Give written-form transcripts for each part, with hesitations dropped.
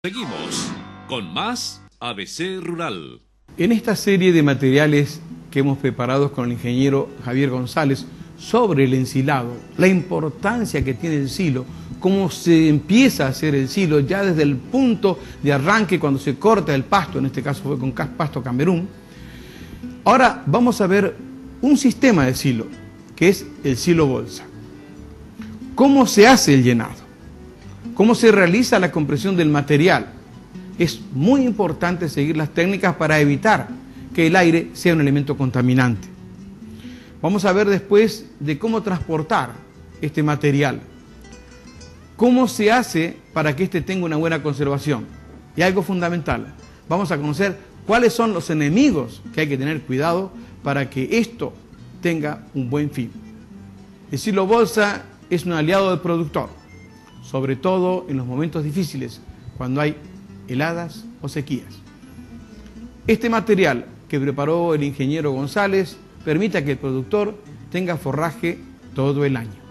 Seguimos con más ABC Rural. En esta serie de materiales que hemos preparado con el ingeniero Javier González sobre el ensilado, la importancia que tiene el silo, cómo se empieza a hacer el silo ya desde el punto de arranque cuando se corta el pasto, en este caso fue con pasto Camerún. Ahora vamos a ver un sistema de silo, que es el silo bolsa. ¿Cómo se hace el llenado? ¿Cómo se realiza la compresión del material? Es muy importante seguir las técnicas para evitar que el aire sea un elemento contaminante. Vamos a ver después de cómo transportar este material. ¿Cómo se hace para que este tenga una buena conservación? Y algo fundamental, vamos a conocer cuáles son los enemigos que hay que tener cuidado para que esto tenga un buen fin. El silo bolsa es un aliado del productor, sobre todo en los momentos difíciles, cuando hay heladas o sequías. Este material que preparó el ingeniero González permite que el productor tenga forraje todo el año.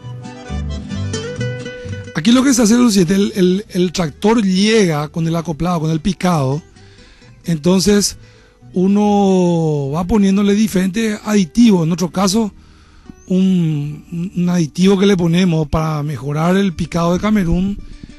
Aquí lo que se hace es el tractor llega con el acoplado, con el picado, entonces uno va poniéndole diferentes aditivos. En nuestro caso, un aditivo que le ponemos para mejorar el picado de Camerún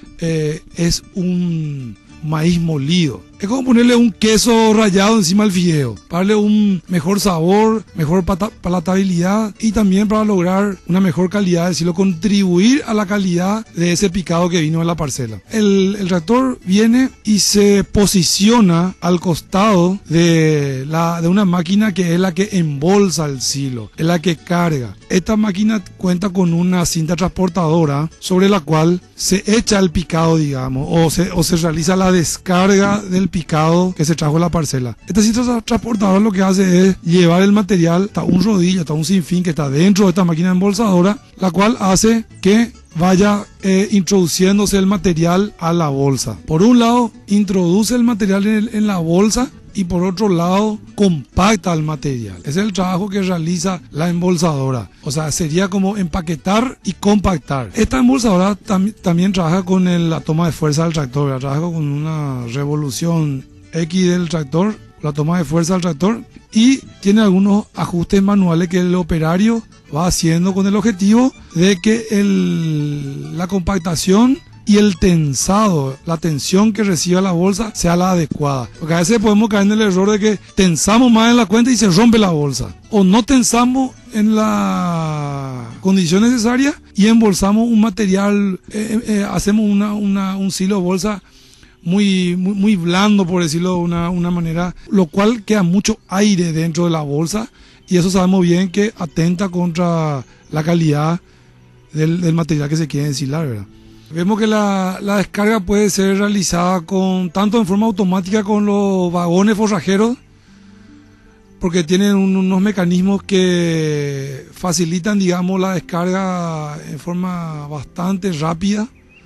es un maíz molido. Es como ponerle un queso rallado encima del fideo, para darle un mejor sabor, mejor palatabilidad y también para lograr una mejor calidad del silo, contribuir a la calidad de ese picado que vino de la parcela. El tractor viene y se posiciona al costado de una máquina que es la que embolsa el silo, es la que carga. Esta máquina cuenta con una cinta transportadora sobre la cual se echa el picado, digamos, o se realiza la descarga del picado que se trajo de la parcela. Esta cinta transportadora lo que hace es llevar el material hasta un rodillo, hasta un sinfín que está dentro de esta máquina embolsadora, la cual hace que vaya introduciéndose el material a la bolsa. Por un lado, introduce el material en la bolsa y por otro lado, compacta el material. Ese es el trabajo que realiza la embolsadora. O sea, sería como empaquetar y compactar. Esta embolsadora también trabaja con la toma de fuerza del tractor, ¿verdad? Trabaja con una revolución X del tractor, la toma de fuerza del tractor, y tiene algunos ajustes manuales que el operario va haciendo con el objetivo de que la compactación y el tensado, la tensión que reciba la bolsa sea la adecuada. Porque a veces podemos caer en el error de que tensamos más en la cuenta y se rompe la bolsa. O no tensamos en la condición necesaria y embolsamos un material, hacemos un silo de bolsa muy blando, por decirlo de una manera, lo cual queda mucho aire dentro de la bolsa y eso sabemos bien que atenta contra la calidad del material que se quiere ensilar, ¿verdad? Vemos que la descarga puede ser realizada tanto en forma automática con los vagones forrajeros, porque tienen unos mecanismos que facilitan, digamos, la descarga en forma bastante rápida,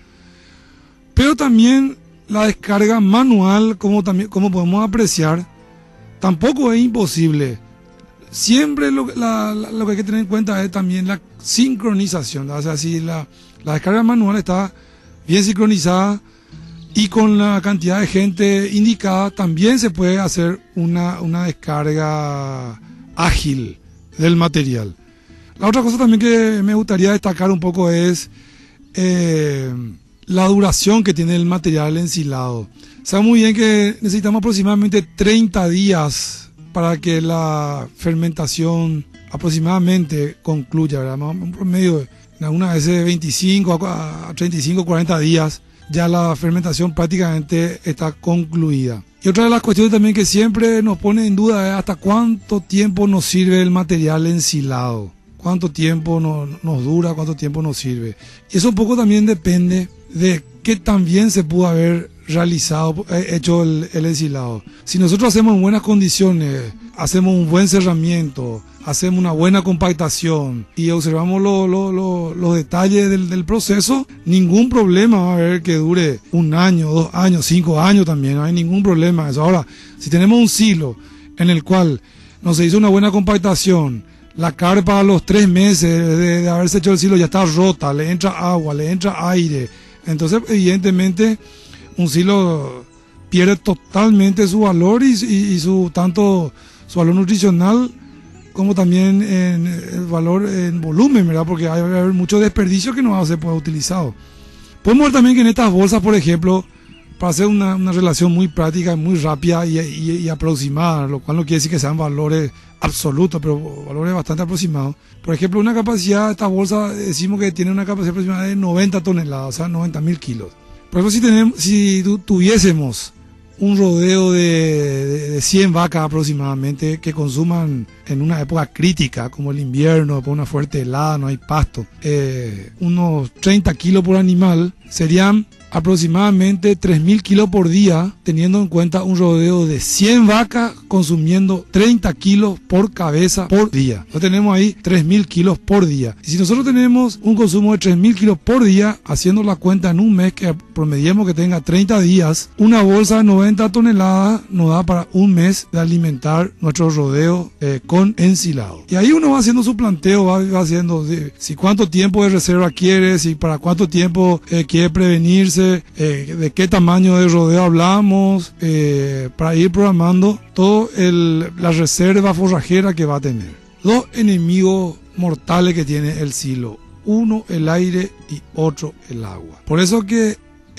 pero también la descarga manual, como podemos apreciar, tampoco es imposible. Siempre lo que hay que tener en cuenta es también la sincronización, ¿no? O sea, si la descarga manual está bien sincronizada y con la cantidad de gente indicada, también se puede hacer una descarga ágil del material. La otra cosa también que me gustaría destacar un poco es la duración que tiene el material ensilado. Sabe muy bien que necesitamos aproximadamente 30 días para que la fermentación aproximadamente concluya, ¿verdad? Un promedio de algunas veces 25 a 35, 40 días ya la fermentación prácticamente está concluida. Y otra de las cuestiones también que siempre nos pone en duda es hasta cuánto tiempo nos sirve el material ensilado, cuánto tiempo nos dura, cuánto tiempo nos sirve. Y eso un poco también depende de qué tan bien se pudo haber hecho el ensilado. Si nosotros hacemos en buenas condiciones, hacemos un buen cerramiento, hacemos una buena compactación y observamos los detalles del proceso, ningún problema va a haber que dure 1 año, 2 años, 5 años también, no hay ningún problema eso. Ahora, si tenemos un silo en el cual no se hizo una buena compactación, la carpa a los 3 meses de haberse hecho el silo ya está rota, le entra agua, le entra aire, entonces evidentemente un silo pierde totalmente su valor y su tanto su valor nutricional como también en el valor en volumen, ¿verdad? Porque hay mucho desperdicio que no va a ser utilizado. Podemos ver también que en estas bolsas, por ejemplo, para hacer una relación muy práctica, muy rápida y aproximada, lo cual no quiere decir que sean valores absolutos, pero valores bastante aproximados. Por ejemplo, una capacidad de esta bolsa, decimos que tiene una capacidad aproximada de 90 toneladas, o sea, 90.000 kilos. Por ejemplo, si tuviésemos un rodeo de 100 vacas aproximadamente que consuman en una época crítica como el invierno, por una fuerte helada, no hay pasto, unos 30 kilos por animal, serían aproximadamente 3.000 kilos por día, teniendo en cuenta un rodeo de 100 vacas consumiendo 30 kilos por cabeza por día. Entonces tenemos ahí 3.000 kilos por día. Y si nosotros tenemos un consumo de 3.000 kilos por día, haciendo la cuenta en un mes que promediemos que tenga 30 días, una bolsa de 90 toneladas nos da para un mes de alimentar nuestro rodeo con ensilado. Y ahí uno va haciendo su planteo, va haciendo si cuánto tiempo de reserva quiere, si para cuánto tiempo quiere prevenirse, de qué tamaño de rodeo hablamos, para ir programando toda la reserva forrajera que va a tener. Dos enemigos mortales que tiene el silo: uno el aire y otro el agua. Por eso que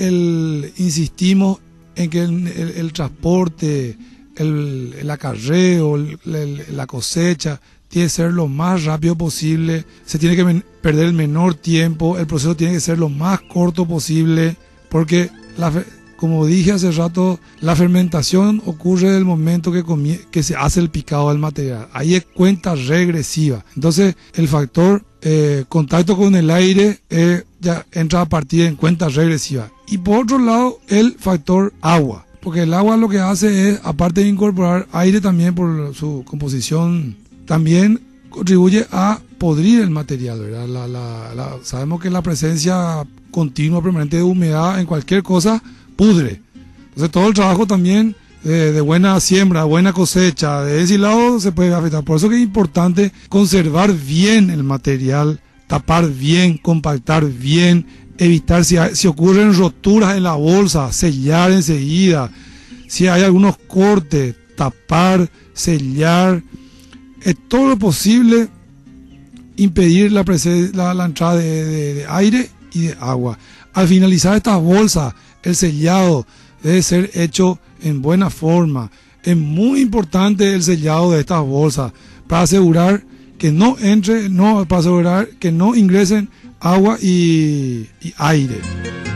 insistimos en que el transporte, el acarreo, la cosecha tiene que ser lo más rápido posible, se tiene que perder el menor tiempo, el proceso tiene que ser lo más corto posible, porque como dije hace rato, la fermentación ocurre en el momento que se hace el picado del material. Ahí es cuenta regresiva. Entonces el factor contacto con el aire ya entra a partir en cuenta regresiva. Y por otro lado, el factor agua, porque el agua lo que hace es, aparte de incorporar aire también por su composición, también contribuye a podrir el material, ¿verdad? Sabemos que la presencia continua, permanente de humedad en cualquier cosa pudre. Entonces todo el trabajo también de buena siembra, buena cosecha, de ese lado se puede afectar. Por eso que es importante conservar bien el material, tapar bien, compactar bien, evitar si ocurren roturas en la bolsa, sellar enseguida. Si hay algunos cortes, tapar, sellar. Es todo lo posible impedir la entrada de aire y de agua. Al finalizar estas bolsas, el sellado debe ser hecho en buena forma. Es muy importante el sellado de estas bolsas para asegurar que para asegurar que no ingresen agua y aire.